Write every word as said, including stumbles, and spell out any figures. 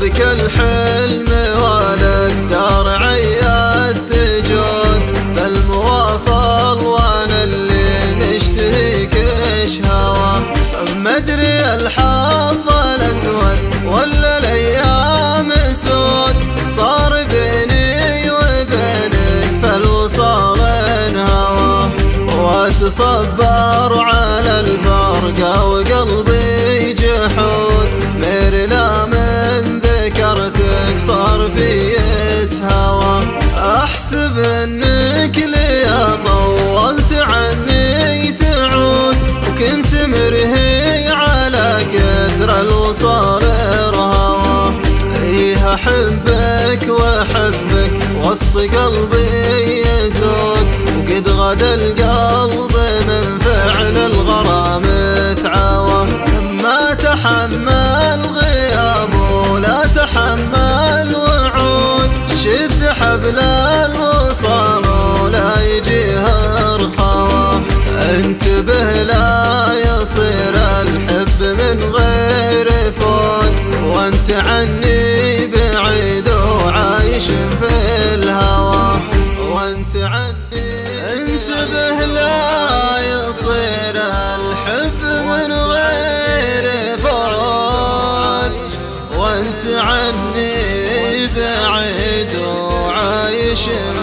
دربك الحلم والاقدار عيدت جود بالمواصل وانا اللي مشتهيك ايش هوا. مدري الحظ الاسود ولا الايام سود صار بيني وبينك فالوصال انهوى. واتصبر على الفرقة وقلبي جحود مير لا من ذكرتك صار في هوى. احسب انك لي طولت عني تعود وكنت مرهي على كثر الوصال رهوى. ايه احبك واحبك وسط قلبي يزود وقد غدا القلب من فعل الغرام تعوى. ما تحمل غياب ولا تحمل وعود شد حبل الوصال ولا يجيها رخوة. انتبه لا يصير الحب من غير فوت وانت عني بعيد وعايش في الهوى. وانت عني انتبه لا يصير الحب من غير فوت وانت عني بعيد وعايش